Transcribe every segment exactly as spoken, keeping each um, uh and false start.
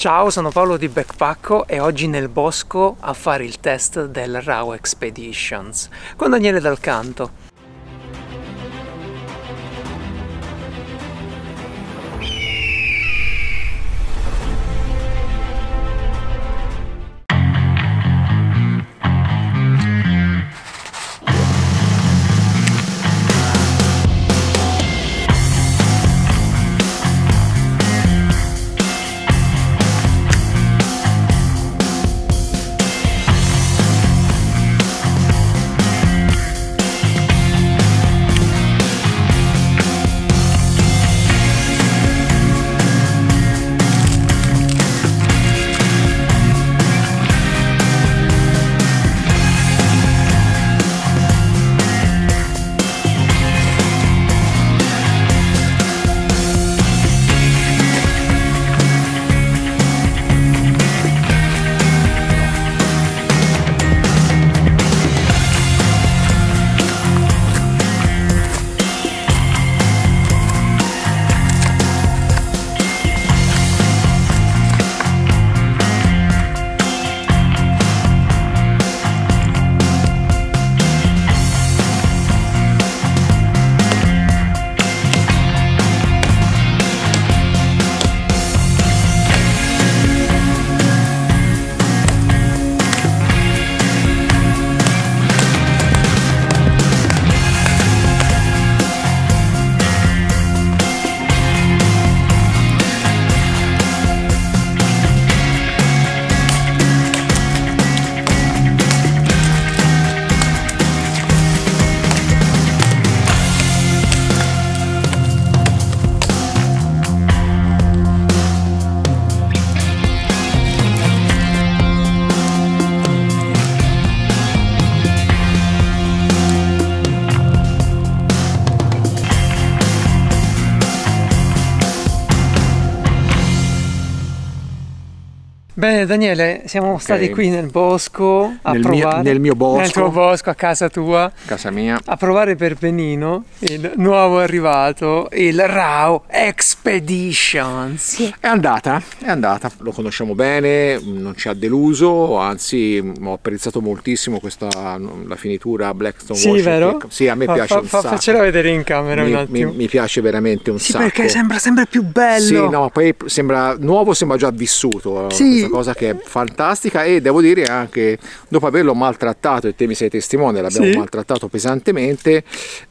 Ciao, sono Paolo di Backpacko e oggi nel bosco a fare il test del Raw Expeditions con Daniele Dal Canto. Bene Daniele, siamo okay. stati qui nel bosco a nel provare, mio, nel mio bosco, nel tuo bosco, a casa tua, casa mia, a provare per benino il nuovo arrivato, il Raw Expeditions. È andata, è andata, lo conosciamo bene, non ci ha deluso, anzi ho apprezzato moltissimo questa, la finitura Blackstone sì, Washington. Vero? Sì, a me fa, piace fa, un fa, sacco. Faccela vedere in camera mi, un attimo. Mi, mi piace veramente un sì, sacco. Perché sembra sempre più bello. Sì, no, poi sembra nuovo, sembra già vissuto. Sì. Cosa che è fantastica, e devo dire anche dopo averlo maltrattato, e te mi sei testimone, l'abbiamo sì. maltrattato pesantemente,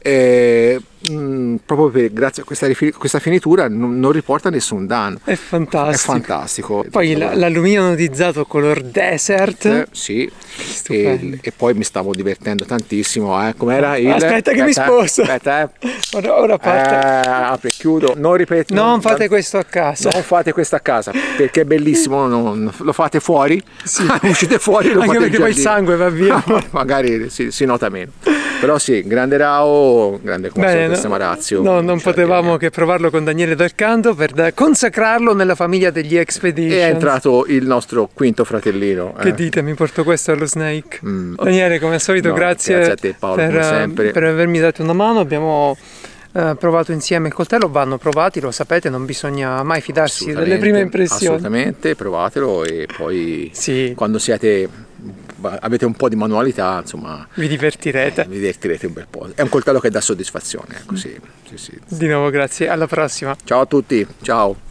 eh, mh, proprio per, grazie a questa, questa finitura non, non riporta nessun danno. È fantastico. È fantastico. Poi l'alluminio anodizzato color desert. Eh, sì, e, e poi mi stavo divertendo tantissimo. Eh. Com'era il... Aspetta che aspetta, mi sposto. Aspetta, eh. Ora, ora parte. Eh, apri e chiudo. Non ripeto. Non, non fate non, questo a casa. Non fate questo a casa perché è bellissimo. Non, lo fate fuori. Sì. Uscite fuori. Lo Anche fate perché poi il sangue va via. Magari si, si nota meno. Però sì, grande Raw, grande come questa Marazio. No, non cioè, potevamo che provarlo con Daniele Dal Canto per consacrarlo nella famiglia degli Expeditions. È entrato il nostro quinto fratellino. Che eh. dite, mi porto questo allo Snake. Mm. Daniele, come al solito, no, grazie, grazie a te, Paolo, per, come sempre. per avermi dato una mano. Abbiamo Uh, provato insieme il coltello, vanno provati, lo sapete, non bisogna mai fidarsi delle prime impressioni. Assolutamente, provatelo e poi sì. quando siete avete un po' di manualità, insomma, vi divertirete. Eh, vi divertirete un bel po'. È un coltello che dà soddisfazione, ecco, sì, sì, sì. Di nuovo grazie, alla prossima. Ciao a tutti, ciao.